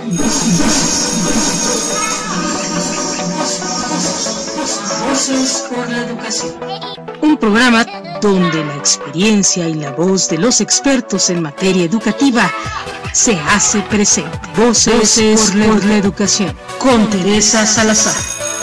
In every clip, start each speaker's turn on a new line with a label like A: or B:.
A: Voces por la educación. Un programa donde la experiencia y la voz de los expertos en materia educativa se hace presente. Voces por la educación. Con Teresa Salazar.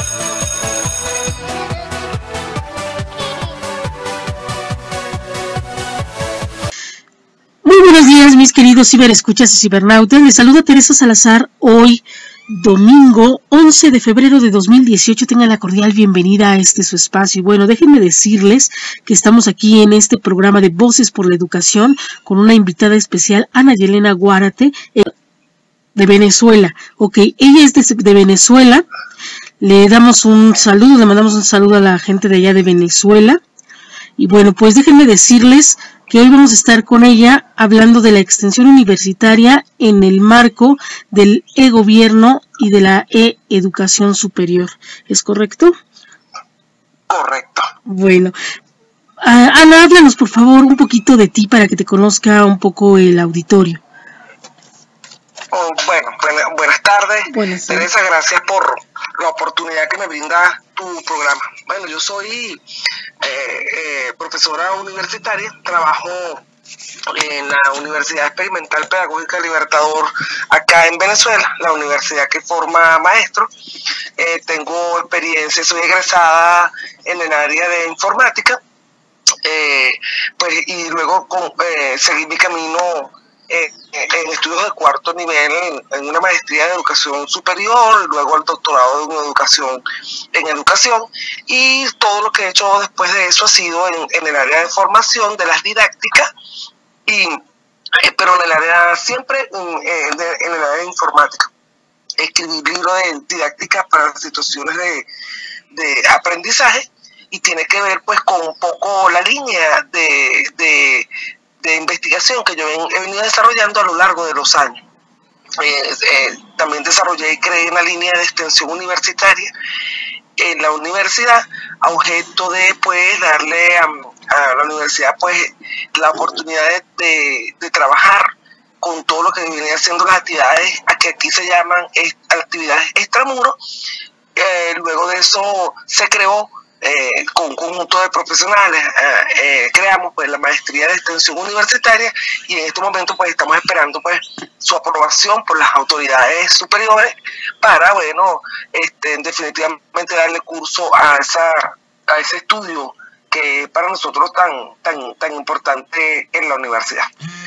A: Muy buenos días, mis queridos ciberescuchas y cibernautas. Les saluda Teresa Salazar hoy, domingo 11 de febrero de 2018. Tengan la cordial bienvenida a este su espacio. Y bueno, déjenme decirles que estamos aquí en este programa de Voces por la Educación con una invitada especial, Ana Yelena Guárate, de Venezuela. Ok, ella es de Venezuela. Le damos un saludo, le mandamos un saludo a la gente de allá de Venezuela. Y bueno, pues déjenme decirles que hoy vamos a estar con ella hablando de la extensión universitaria en el marco del e-gobierno y de la e-educación superior. ¿Es correcto?
B: Correcto.
A: Bueno, Ana, háblanos por favor un poquito de ti para que te conozca un poco el auditorio.
B: Buenas tardes.
A: Buenas tardes.
B: Teresa, gracias por la oportunidad que me brinda tu programa. Bueno, yo soy profesora universitaria, trabajo en la Universidad Experimental Pedagógica Libertador acá en Venezuela, la universidad que forma maestros. Tengo experiencia, soy egresada en el área de informática, y luego seguí mi camino en estudios de cuarto nivel en una maestría de educación superior, luego el doctorado en educación, y todo lo que he hecho después de eso ha sido en el área de formación de las didácticas, pero en el área siempre en el área de informática. Escribí libros de didáctica para situaciones de aprendizaje, y tiene que ver pues con un poco la línea de investigación que yo he venido desarrollando a lo largo de los años. También desarrollé y creé una línea de extensión universitaria en la universidad, a objeto de pues darle a la universidad pues la oportunidad de trabajar con todo lo que vienen haciendo las actividades que aquí se llaman actividades extramuros. Luego de eso se creó con un conjunto de profesionales, creamos pues la maestría de extensión universitaria, y en este momento pues estamos esperando pues su aprobación por las autoridades superiores para definitivamente darle curso a ese estudio que es para nosotros tan importante en la universidad.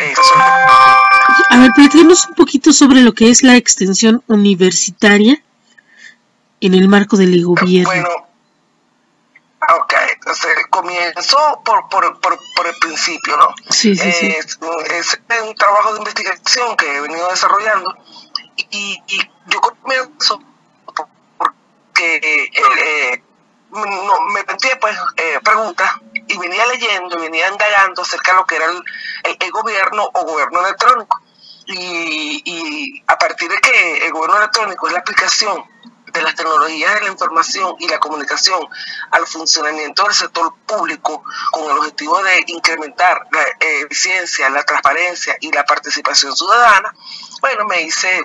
A: A ver, platícanos un poquito sobre lo que es la extensión universitaria en el marco del e-gobierno.
B: Bueno, ok, entonces comienzo por el principio, ¿no?
A: Sí.
B: Es un trabajo de investigación que he venido desarrollando, y yo comienzo porque me planteé pues preguntas, y venía leyendo, venía indagando acerca de lo que era el e-gobierno o gobierno electrónico, y a partir de que el gobierno electrónico es la aplicación de las tecnologías de la información y la comunicación al funcionamiento del sector público con el objetivo de incrementar la eficiencia, la transparencia y la participación ciudadana, bueno, me hice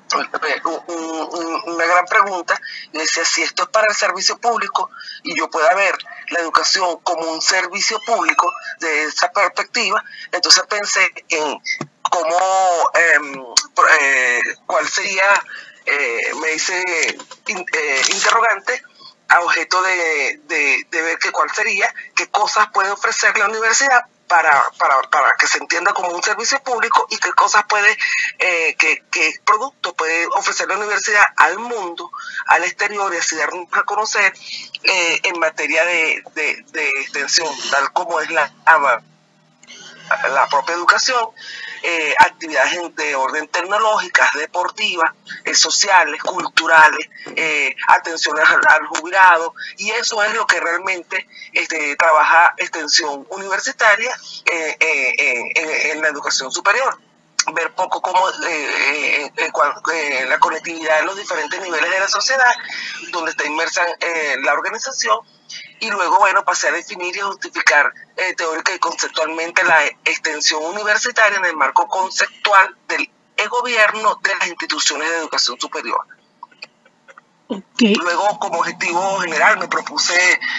B: una gran pregunta, y decía, si esto es para el servicio público y yo pueda ver la educación como un servicio público de esa perspectiva, entonces pensé en cómo, cuál sería, me hice interrogante a objeto de ver cuál sería, qué cosas puede ofrecer la universidad para que se entienda como un servicio público, y qué cosas puede, qué productos puede ofrecer la universidad al mundo, al exterior, y así darnos a conocer en materia de extensión, tal como es la propia educación. Actividades de orden tecnológicas, deportivas, sociales, culturales, atención al jubilado, y eso es lo que realmente trabaja extensión universitaria en la educación superior. Ver poco cómo la conectividad en los diferentes niveles de la sociedad, donde está inmersa la organización, y luego, bueno, pasé a definir y justificar teórica y conceptualmente la extensión universitaria en el marco conceptual del e-gobierno de las instituciones de educación superior.
A: Okay.
B: Luego, como objetivo general, me propuse,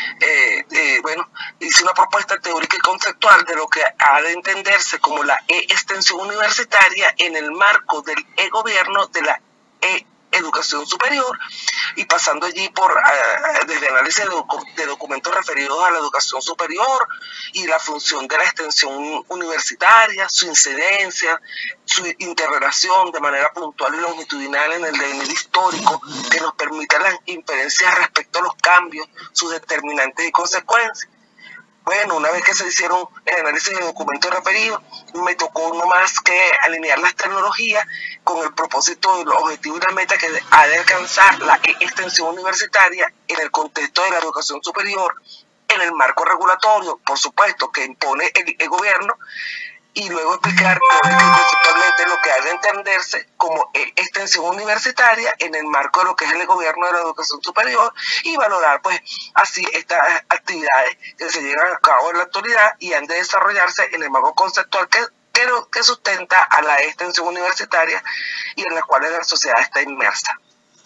B: hice una propuesta teórica y conceptual de lo que ha de entenderse como la e-extensión universitaria en el marco del e-gobierno de la educación superior, y pasando allí por desde análisis de documentos referidos a la educación superior y la función de la extensión universitaria, su incidencia, su interrelación de manera puntual y longitudinal en el devenir histórico que nos permita las inferencias respecto a los cambios, sus determinantes y consecuencias. Bueno, una vez que se hicieron el análisis de documentos referidos, me tocó no más que alinear las tecnologías con el propósito de los objetivos y las metas que ha de alcanzar la extensión universitaria en el contexto de la educación superior, en el marco regulatorio, por supuesto, que impone el gobierno, y luego explicar teórica y conceptualmente lo que ha de entenderse como extensión universitaria en el marco de lo que es el gobierno de la educación superior, y valorar pues así estas actividades que se llevan a cabo en la actualidad y han de desarrollarse en el marco conceptual que sustenta a la extensión universitaria y en la cual la sociedad está inmersa.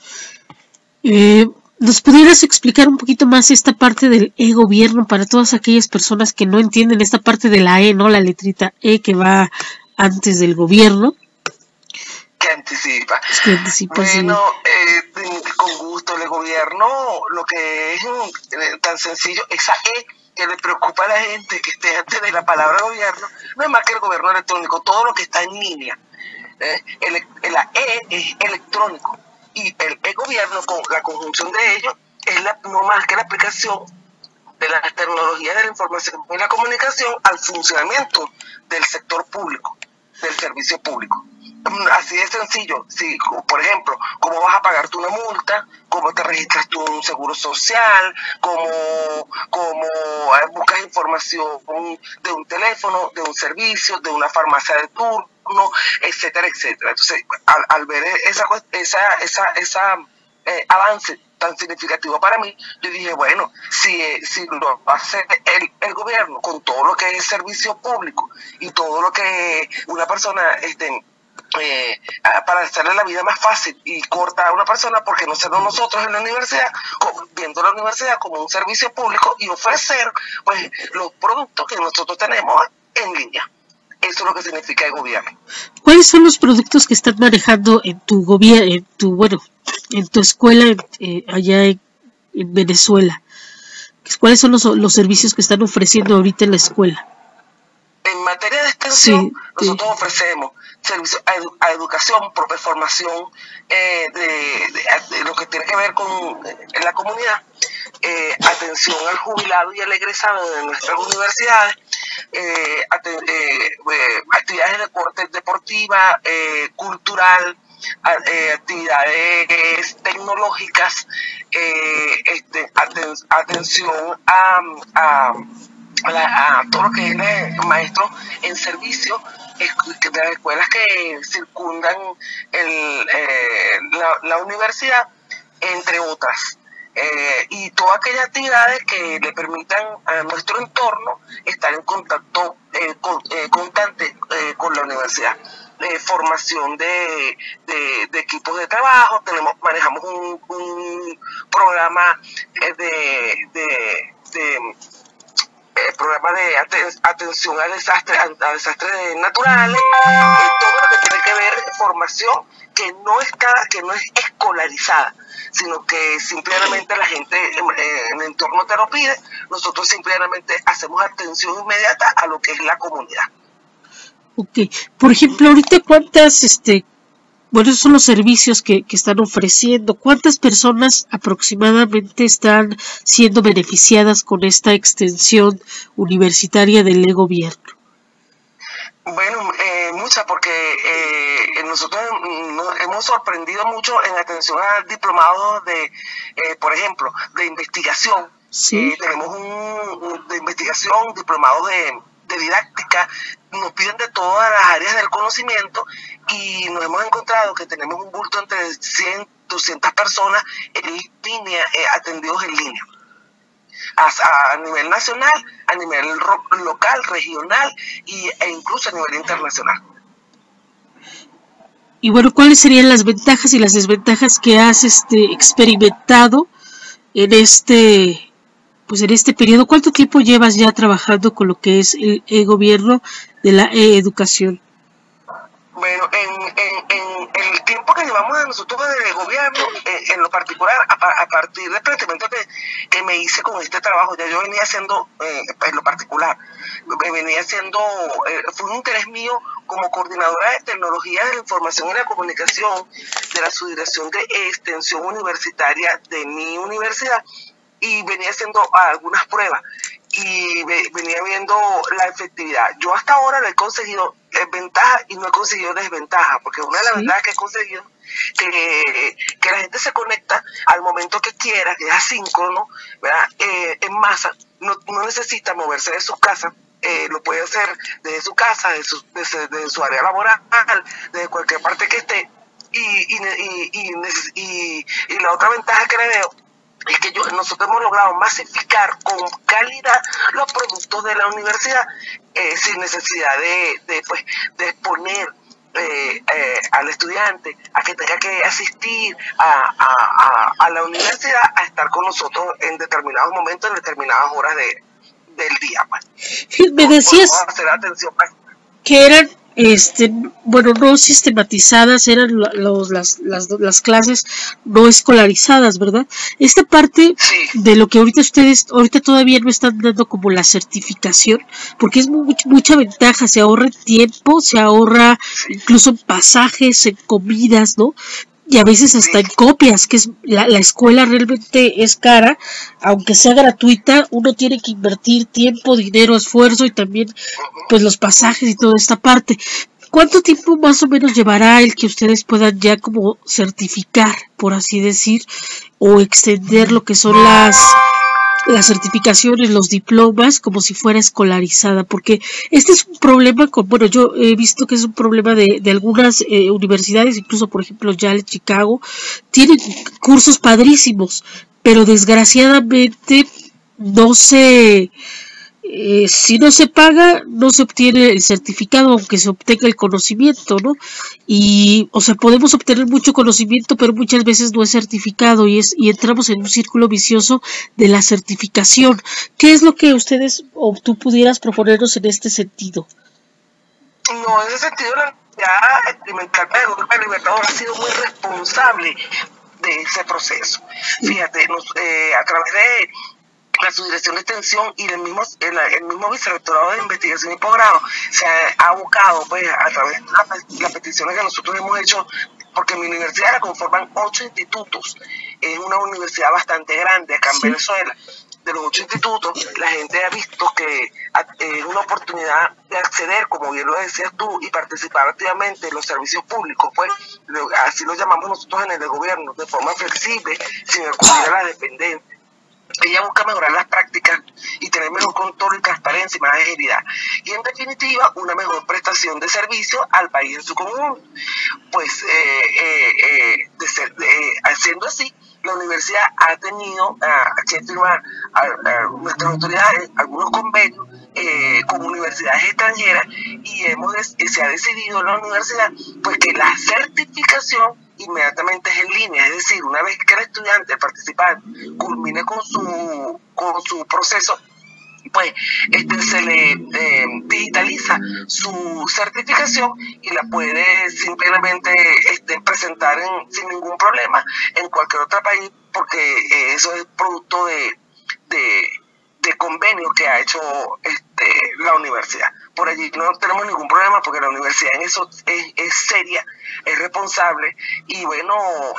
A: ¿Nos pudieras explicar un poquito más esta parte del e-gobierno para todas aquellas personas que no entienden esta parte de la E, ¿no? La letrita E que va antes del gobierno.
B: Que anticipa.
A: Que anticipa,
B: bueno,
A: sí.
B: Con gusto, el gobierno, lo que es tan sencillo, esa E que le preocupa a la gente que esté antes de la palabra gobierno, no es más que el gobierno electrónico, todo lo que está en línea. La E es electrónico. Y el e-gobierno, con la conjunción de ellos, es no más que la aplicación de las tecnologías de la información y la comunicación al funcionamiento del sector público, del servicio público. Así de sencillo. Sí, por ejemplo, cómo vas a pagar tú una multa, cómo te registras tú un seguro social, cómo buscas información de un teléfono, de un servicio, de una farmacia de turno, etcétera, etcétera. Entonces, al ver ese avance tan significativo para mí, yo dije, bueno, si lo hace el gobierno con todo lo que es servicio público y todo lo que una persona para hacerle la vida más fácil y corta a una persona, porque no serlo nosotros en la universidad, viendo la universidad como un servicio público y ofrecer pues los productos que nosotros tenemos en línea. Eso es lo que significa el gobierno.
A: ¿Cuáles son los productos que están manejando en tu gobierno, en tu escuela allá en Venezuela? ¿Cuáles son los servicios que están ofreciendo ahorita en la escuela?
B: En materia de extensión, nosotros ofrecemos servicios a educación, propia formación de lo que tiene que ver con la comunidad, atención al jubilado y al egresado de nuestras universidades, actividades de corte deportiva, cultural, actividades tecnológicas, atención a todo lo que es maestro en servicio de las escuelas que circundan la universidad, entre otras. Y todas aquellas actividades que le permitan a nuestro entorno estar en contacto constante con la universidad. Formación de equipos de trabajo, manejamos un programa programa de atención a desastres naturales, todo lo que tiene que ver formación que no es escolarizada, sino que simplemente la gente en el entorno te lo pide. Nosotros simplemente hacemos atención inmediata a lo que es la comunidad.
A: Ok, por ejemplo, ahorita esos son los servicios que están ofreciendo. ¿Cuántas personas aproximadamente están siendo beneficiadas con esta extensión universitaria del e-gobierno?
B: Bueno, muchas, porque nosotros nos hemos sorprendido mucho en atención a diplomados por ejemplo, de investigación.
A: ¿Sí?
B: Tenemos de investigación, diplomados de didáctica, nos piden de todas las áreas del conocimiento, y nos hemos encontrado que tenemos un bulto entre 100, 200 personas en línea, atendidos en línea. A nivel nacional, a nivel local, regional e incluso a nivel internacional.
A: Y bueno, ¿cuáles serían las ventajas y las desventajas que has experimentado en pues en este periodo? ¿Cuánto tiempo llevas ya trabajando con lo que es el gobierno de la educación?
B: Bueno, en el tiempo que llevamos a nosotros desde el gobierno, en lo particular, a partir del planteamiento que me hice con este trabajo, ya yo venía haciendo, en lo particular, fue un interés mío como coordinadora de tecnologías de la información y la comunicación de la Subdirección de Extensión Universitaria de mi universidad, y venía haciendo algunas pruebas y venía viendo la efectividad. Yo hasta ahora le he conseguido ventaja y no he conseguido desventaja, porque una de las ventajas que he conseguido que la gente se conecta al momento que quiera, que es asíncrono, ¿verdad? En masa, no necesita moverse de sus casas. Lo puede hacer desde su casa, desde su área laboral, desde cualquier parte que esté. Y la otra ventaja que le veo es que nosotros hemos logrado masificar con calidad los productos de la universidad, sin necesidad de exponer al estudiante a que tenga que asistir a la universidad a estar con nosotros en determinados momentos, en determinadas horas del día. Pues.
A: Me decías
B: hacer atención
A: que eran bueno, no sistematizadas, eran las clases no escolarizadas, ¿verdad? Esta parte de lo que ahorita todavía no están dando como la certificación, porque es mucha ventaja, se ahorra tiempo, se ahorra incluso en pasajes, en comidas, ¿no? Y a veces hasta en copias, que es la escuela realmente es cara, aunque sea gratuita, uno tiene que invertir tiempo, dinero, esfuerzo y también pues los pasajes y toda esta parte. ¿Cuánto tiempo más o menos llevará el que ustedes puedan ya como certificar, por así decir, o extender lo que son las certificaciones, los diplomas, como si fuera escolarizada? Porque este es un problema bueno, yo he visto que es un problema de algunas universidades, incluso por ejemplo Yale, Chicago, tienen cursos padrísimos, pero desgraciadamente no se... si no se paga, no se obtiene el certificado, aunque se obtenga el conocimiento, ¿no? Y, o sea, podemos obtener mucho conocimiento, pero muchas veces no es certificado y entramos en un círculo vicioso de la certificación. ¿Qué es lo que ustedes o tú pudieras proponernos en este sentido?
B: No, en ese sentido, la Universidad Experimental Pedagógica Libertador ha sido muy responsable de ese proceso. Fíjate, a través de la Subdirección de Extensión y el mismo Vicerrectorado de Investigación y Posgrado se ha abocado, pues, a través de las peticiones que nosotros hemos hecho, porque mi universidad la conforman 8 institutos, es una universidad bastante grande acá en Venezuela. De los 8 institutos, la gente ha visto que es una oportunidad de acceder, como bien lo decías tú, y participar activamente en los servicios públicos, pues, así lo llamamos nosotros en el gobierno, de forma flexible, sin acudir a la dependencia. Ella busca mejorar las prácticas y tener mejor control y transparencia y más agilidad. Y en definitiva, una mejor prestación de servicio al país en su conjunto. Pues haciendo así, la universidad ha tenido que firmar nuestras autoridades algunos convenios con universidades extranjeras y se ha decidido en la universidad pues que la certificación inmediatamente es en línea, es decir, una vez que el estudiante, el participante, culmine con su proceso, pues se le digitaliza su certificación y la puede simplemente presentar sin ningún problema en cualquier otro país, porque eso es producto de convenios que ha hecho la universidad. Por allí no tenemos ningún problema porque la universidad en eso es seria, es responsable y bueno,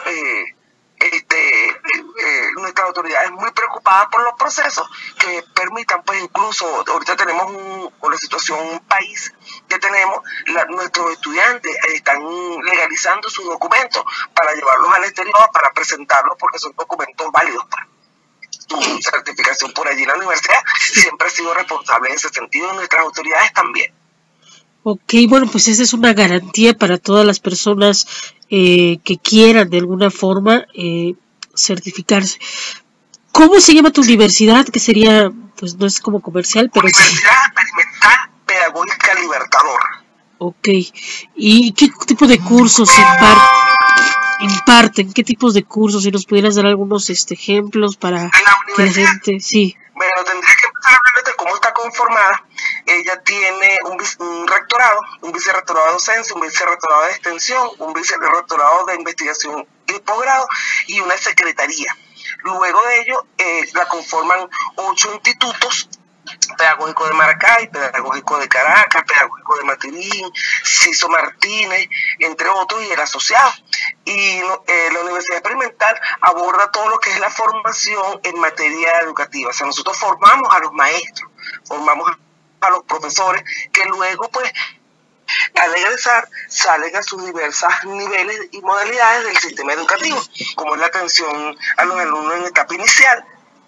B: nuestras autoridades muy preocupadas por los procesos que permitan, pues incluso ahorita tenemos con la situación un país que tenemos, nuestros estudiantes están legalizando sus documentos para llevarlos al exterior, para presentarlos porque son documentos válidos. Tu certificación por allí, la universidad siempre ha sido responsable en ese sentido y nuestras autoridades también.
A: Ok, bueno, pues esa es una garantía para todas las personas que quieran de alguna forma certificarse. ¿Cómo se llama tu universidad? Que sería, pues no es como comercial, pero
B: Universidad Experimental Pedagógica Libertador.
A: Ok. ¿Y qué tipo de cursos imparten? ¿Qué tipos de cursos? Si nos pudieras dar algunos ejemplos para que la gente... Sí.
B: Bueno, tendría que empezar a hablar de cómo está conformada. Ella tiene un rectorado, un vicerrectorado de docencia, un vicerrectorado de extensión, un vicerrectorado de investigación y posgrado y una secretaría. Luego de ello, la conforman 8 institutos: Pedagógico de Maracay, Pedagógico de Caracas, Pedagógico de Matirín, Ciso Martínez, entre otros, y el asociado. Y la Universidad Experimental aborda todo lo que es la formación en materia educativa. O sea, nosotros formamos a los maestros, formamos a los profesores, que luego, pues, al egresar, salen a sus diversos niveles y modalidades del sistema educativo, como es la atención a los alumnos en etapa inicial,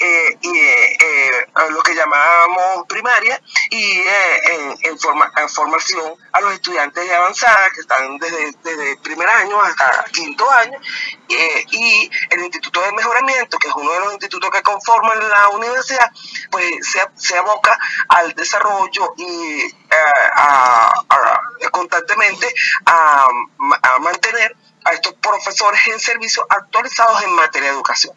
B: lo que llamamos primaria, y en formación a los estudiantes de avanzada, que están desde primer año hasta quinto año, y el Instituto de Mejoramiento, que es uno de los institutos que conforman la universidad, pues se aboca al desarrollo y constantemente a mantener a estos profesores en servicio actualizados en materia de educación.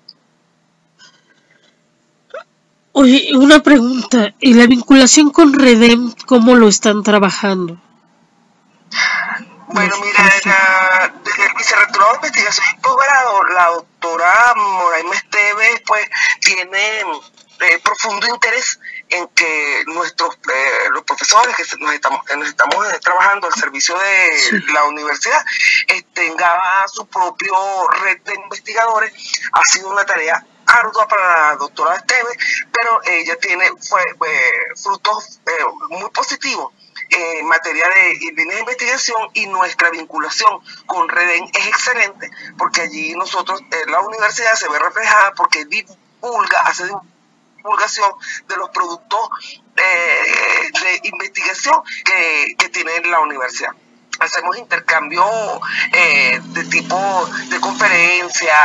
A: Oye, una pregunta, ¿y la vinculación con REDEM, cómo lo están trabajando?
B: Bueno, mira, desde el vicerrectorado de investigación y posgrado, la doctora Moraima Esteves, pues, tiene profundo interés en que los profesores que nos estamos trabajando al servicio de la universidad tenga su propio red de investigadores. Ha sido una tarea ardua para la doctora Esteves, pero ella tiene frutos muy positivos en materia de líneas de investigación, y nuestra vinculación con REDEM es excelente, porque allí nosotros, la universidad se ve reflejada porque hace divulgación de los productos de investigación que tiene la universidad. Hacemos intercambio de tipo de conferencias,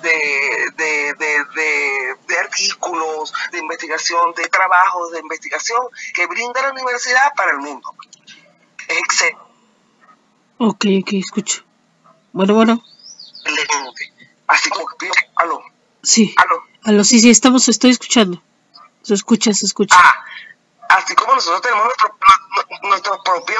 B: de artículos de investigación, de trabajos de investigación que brinda la universidad para el mundo. Es excelente.
A: Ok, escucho. Bueno.
B: Así como que pido, aló.
A: Sí. Aló, sí, estoy escuchando. Se escucha.
B: Así como nosotros tenemos nuestro propio,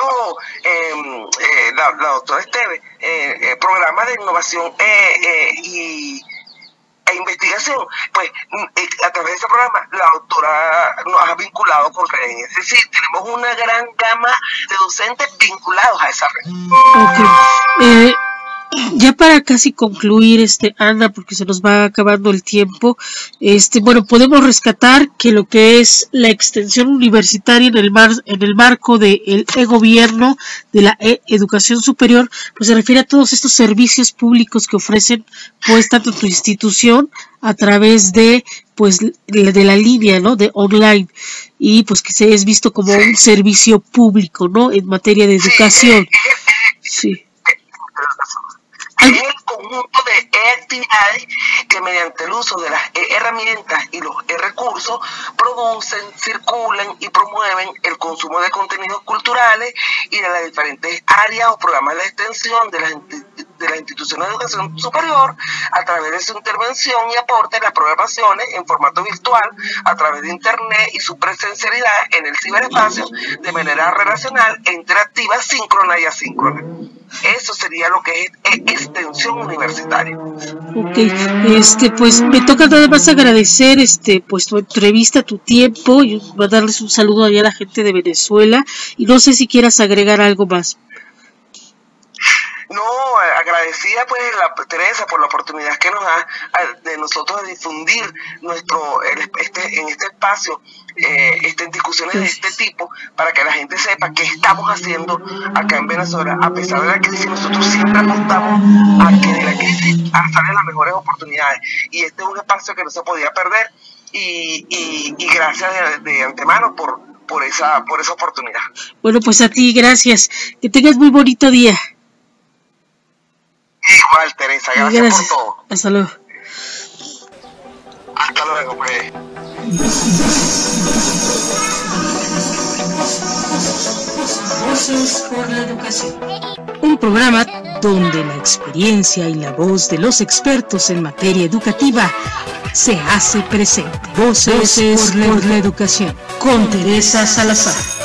B: la doctora Esteves, programa de innovación e investigación, pues a través de ese programa la doctora nos ha vinculado con REDEM. Es decir, tenemos una gran gama de docentes vinculados a esa red.
A: Okay. Ya para casi concluir, Ana, porque se nos va acabando el tiempo, bueno, podemos rescatar que lo que es la extensión universitaria en el marco del e-gobierno, de la educación superior, pues se refiere a todos estos servicios públicos que ofrecen, pues, tanto tu institución a través de, pues, de la línea, ¿no?, de online, y pues que se es visto como un servicio público, ¿no?, en materia de educación. Sí.
B: Es el conjunto de actividades que, mediante el uso de las herramientas y los recursos, producen, circulan y promueven el consumo de contenidos culturales y de las diferentes áreas o programas de extensión de las instituciones de educación superior, a través de su intervención y aporte en las programaciones en formato virtual, a través de internet, y su presencialidad en el ciberespacio de manera relacional e interactiva, síncrona y asíncrona. Eso sería lo que es extensión universitaria.
A: Ok, pues me toca nada más agradecer pues tu entrevista, tu tiempo, y mandarles un saludo allá a la gente de Venezuela, y no sé si quieras agregar algo más.
B: No, agradecida pues Teresa por la oportunidad que nos da de nosotros difundir en este espacio discusiones de este tipo, para que la gente sepa qué estamos haciendo acá en Venezuela. A pesar de la crisis, nosotros siempre apostamos a que de la crisis salen las mejores oportunidades, y este es un espacio que no se podía perder, y gracias de antemano por esa oportunidad.
A: Bueno, pues a ti gracias, que tengas muy bonito día.
B: Igual, Teresa, gracias por todo.
A: Hasta luego.
B: Hasta luego, pues.
A: Voces por la Educación.
C: Un programa donde la experiencia y la voz de los expertos en materia educativa se hace presente. Voces por la Educación. Con Teresa Salazar.